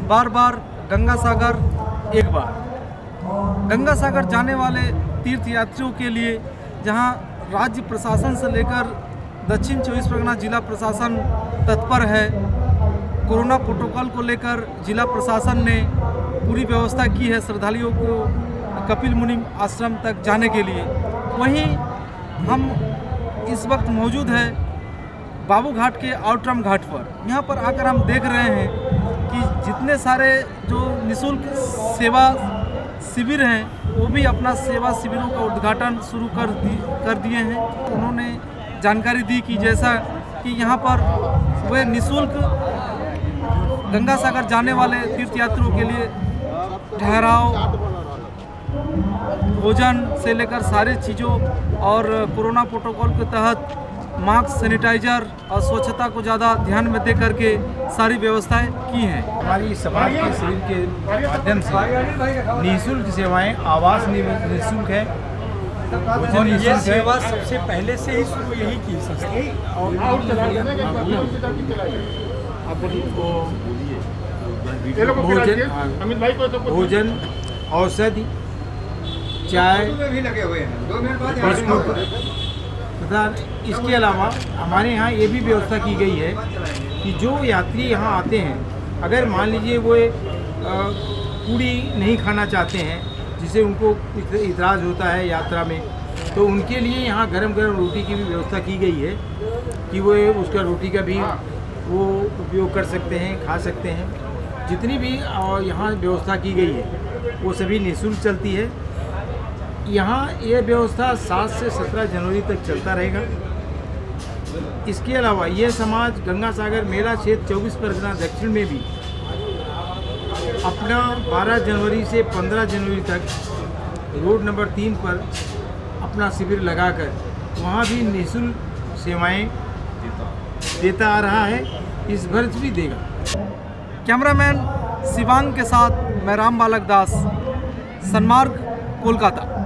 बार बार गंगा सागर एक बार। गंगा सागर जाने वाले तीर्थ यात्रियों के लिए जहां राज्य प्रशासन से लेकर दक्षिण 24 परगना जिला प्रशासन तत्पर है। कोरोना प्रोटोकॉल को लेकर जिला प्रशासन ने पूरी व्यवस्था की है श्रद्धालुओं को कपिल मुनि आश्रम तक जाने के लिए। वहीं हम इस वक्त मौजूद हैं बाबू घाट के आउटरम घाट पर। यहाँ पर आकर हम देख रहे हैं कि जितने सारे जो निःशुल्क सेवा शिविर हैं वो भी अपना सेवा शिविरों का उद्घाटन शुरू कर दिए हैं। उन्होंने जानकारी दी कि जैसा कि यहाँ पर वे निःशुल्क गंगा सागर जाने वाले तीर्थयात्रियों के लिए ठहराव, भोजन से लेकर सारी चीज़ों और कोरोना प्रोटोकॉल के तहत मास्क, सैनिटाइजर और स्वच्छता को ज़्यादा ध्यान में दे करके सारी व्यवस्थाएं की हैं। हमारी समाज के शिविर के माध्यम से निःशुल्क सेवाएं, आवास निःशुल्क है, और ये सेवा सबसे पहले से ही शुरू यही की संस्था। भोजन, औषधि, चाय तथा इसके अलावा हमारे यहाँ ये भी व्यवस्था की गई है कि जो यात्री यहाँ आते हैं, अगर मान लीजिए वो पूड़ी नहीं खाना चाहते हैं, जिसे उनको इतराज़ होता है यात्रा में, तो उनके लिए यहाँ गरम गरम रोटी की भी व्यवस्था की गई है कि वो उसका रोटी का भी वो उपयोग कर सकते हैं, खा सकते हैं। जितनी भी यहाँ व्यवस्था की गई है वो सभी निःशुल्क चलती है। यहाँ ये व्यवस्था 7 से 17 जनवरी तक चलता रहेगा। इसके अलावा ये समाज गंगा सागर मेला क्षेत्र 24 परगना दक्षिण में भी अपना 12 जनवरी से 15 जनवरी तक रोड नंबर 3 पर अपना शिविर लगाकर वहाँ भी निःशुल्क सेवाएं देता आ रहा है, इस वर्ष भी देगा। कैमरामैन शिवांग के साथ मैं राम बालक दास, सन्मार्ग, कोलकाता।